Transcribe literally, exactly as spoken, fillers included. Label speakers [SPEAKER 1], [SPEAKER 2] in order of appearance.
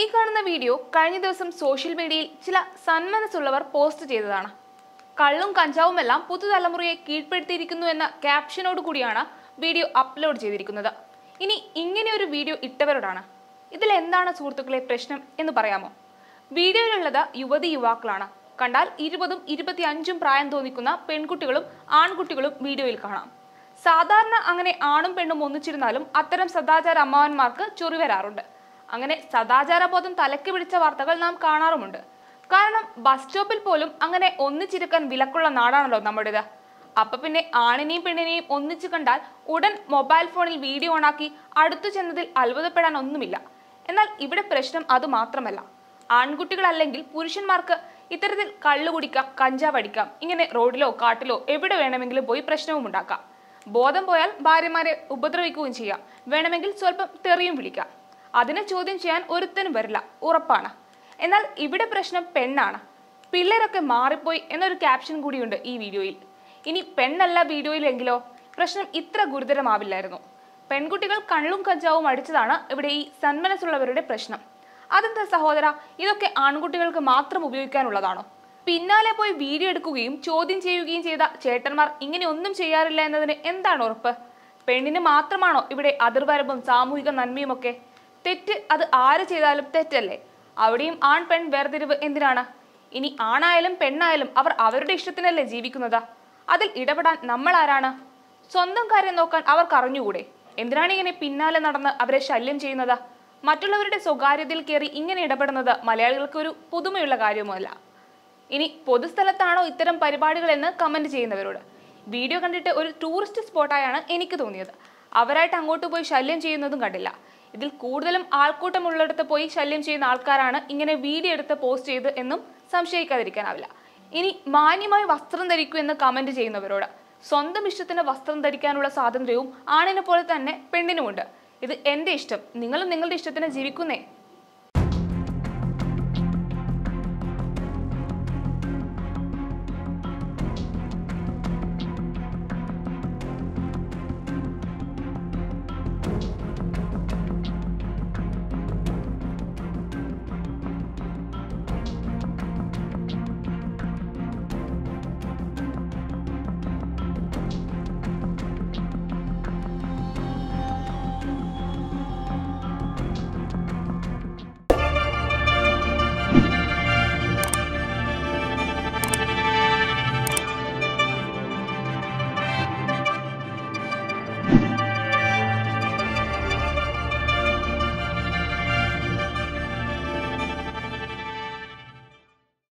[SPEAKER 1] ഈ കാണുന്ന വീഡിയോ കഴിഞ്ഞ ദിവസം സോഷ്യൽ മീഡിയയിൽ ചില സന്മനസ്സുള്ളവർ പോസ്റ്റ് ചെയ്തതാണ്. കള്ളും കഞ്ചാവുമെല്ലാം പുതുതലമുറയെ കീഴ്പ്പെടുത്തിയിരിക്കുന്നു എന്ന ക്യാപ്ഷനോട് കൂടിയാണ് വീഡിയോ അപ്ലോഡ് ചെയ്തിരിക്കുന്നത്. ഇനി ഇങ്ങനെ ഒരു വീഡിയോ ഇട്ടവരോടാണ് ഇതിൽ എന്താണ് സുഹൃത്തുക്കളെ പ്രശ്നം എന്ന് പറയാമോ? വീഡിയോയിലുള്ളത് യുവതി യുവാക്കളാണ്. കണ്ടാൽ ഇരുപതും ഇരുപത്തി അഞ്ചും പ്രായം തോന്നിക്കുന്ന പെൺകുട്ടികളും ആൺകുട്ടികളും വീഡിയോയിൽ കാണാം. സാധാരണ അങ്ങനെ ആണും പെണ്ണും ഒന്നിച്ചിരുന്നാലും അത്തരം സദാചാര അമ്മാവന്മാർക്ക് ചൊറി വരാറുണ്ട്. അങ്ങനെ സദാചാരബോധം തലയ്ക്ക് പിടിച്ച വാർത്തകൾ നാം കാണാറുമുണ്ട്. കാരണം ബസ് സ്റ്റോപ്പിൽ പോലും അങ്ങനെ ഒന്നിച്ചിരിക്കാൻ വിലക്കുള്ള നാടാണല്ലോ നമ്മുടേത്. അപ്പൊ പിന്നെ ആണിനെയും പെണ്ണിനെയും ഒന്നിച്ചു കണ്ടാൽ ഉടൻ മൊബൈൽ ഫോണിൽ വീഡിയോ ഓണാക്കി അടുത്തു ചെന്നതിൽ അത്ഭുതപ്പെടാൻ ഒന്നുമില്ല. എന്നാൽ ഇവിടെ പ്രശ്നം അത് മാത്രമല്ല. ആൺകുട്ടികളല്ലെങ്കിൽ പുരുഷന്മാർക്ക് ഇത്തരത്തിൽ കള്ളു കുടിക്കാം, കഞ്ചാവ് അടിക്കാം, ഇങ്ങനെ റോഡിലോ കാട്ടിലോ എവിടെ വേണമെങ്കിലും പോയി പ്രശ്നവും ഉണ്ടാക്കാം. ബോധം പോയാൽ ഭാര്യമാരെ ഉപദ്രവിക്കുകയും ചെയ്യാം. വേണമെങ്കിൽ സ്വല്പം തെറിയും വിളിക്കാം. അതിനെ ചോദ്യം ചെയ്യാൻ ഒരുത്തനും വരില്ല, ഉറപ്പാണ്. എന്നാൽ ഇവിടെ പ്രശ്നം പെണ്ണാണ്. പിള്ളേരൊക്കെ മാറിപ്പോയി എന്നൊരു ക്യാപ്ഷൻ കൂടിയുണ്ട് ഈ വീഡിയോയിൽ. ഇനി പെണ്ണല്ല വീഡിയോയിലെങ്കിലോ പ്രശ്നം ഇത്ര ഗുരുതരമാവില്ലായിരുന്നു. പെൺകുട്ടികൾ കള്ളും കഞ്ചാവും അടിച്ചതാണ് ഇവിടെ ഈ സന്മനസ്സുള്ളവരുടെ പ്രശ്നം. അതെന്താ സഹോദര, ഇതൊക്കെ ആൺകുട്ടികൾക്ക് മാത്രം ഉപയോഗിക്കാനുള്ളതാണോ? പിന്നാലെ പോയി വീഡിയോ എടുക്കുകയും ചോദ്യം ചെയ്യുകയും ചെയ്ത ചേട്ടന്മാർ ഇങ്ങനെ ഒന്നും ചെയ്യാറില്ല എന്നതിന് എന്താണ് ഉറപ്പ്? പെണ്ണിന് മാത്രമാണോ ഇവിടെ അതിർവരമ്പും സാമൂഹിക നന്മയും ഒക്കെ? തെറ്റ് അത് ആര് ചെയ്താലും തെറ്റല്ലേ? അവിടെയും ആൺ പെൺ വേർതിരിവ് എന്തിനാണ്? ഇനി ആണായാലും പെണ്ണായാലും അവർ അവരുടെ ഇഷ്ടത്തിനല്ലേ ജീവിക്കുന്നത്. അതിൽ ഇടപെടാൻ നമ്മൾ ആരാണ്? സ്വന്തം കാര്യം നോക്കാൻ അവർക്ക് അറിഞ്ഞുകൂടെ? എന്തിനാണ് ഇങ്ങനെ പിന്നാലെ നടന്ന് അവരെ ശല്യം ചെയ്യുന്നത്? മറ്റുള്ളവരുടെ സ്വകാര്യതയിൽ കയറി ഇങ്ങനെ ഇടപെടുന്നത് മലയാളികൾക്ക് ഒരു പുതുമയുള്ള കാര്യവുമല്ല. ഇനി പൊതുസ്ഥലത്താണോ ഇത്തരം പരിപാടികൾ എന്ന് കമന്റ് ചെയ്യുന്നവരോട്, വീഡിയോ കണ്ടിട്ട് ഒരു ടൂറിസ്റ്റ് സ്പോട്ടായാണ് എനിക്ക് തോന്നിയത്. അവരായിട്ട് അങ്ങോട്ട് പോയി ശല്യം ചെയ്യുന്നതും കണ്ടില്ല. ഇതിൽ കൂടുതലും ആൾക്കൂട്ടമുള്ളിടത്ത് പോയി ശല്യം ചെയ്യുന്ന ആൾക്കാരാണ് ഇങ്ങനെ വീഡിയോ എടുത്ത് പോസ്റ്റ് ചെയ്ത് എന്നും സംശയിക്കാതിരിക്കാനാവില്ല. ഇനി മാന്യമായി വസ്ത്രം ധരിക്കൂ എന്ന് കമന്റ് ചെയ്യുന്നവരോട്, സ്വന്തം ഇഷ്ടത്തിന് വസ്ത്രം ധരിക്കാനുള്ള സ്വാതന്ത്ര്യവും ആണിനെ പോലെ തന്നെ പെണ്ണിനുമുണ്ട്. ഇത് എന്റെ ഇഷ്ടം, നിങ്ങളും നിങ്ങളുടെ ഇഷ്ടത്തിന് ജീവിക്കുന്നേ.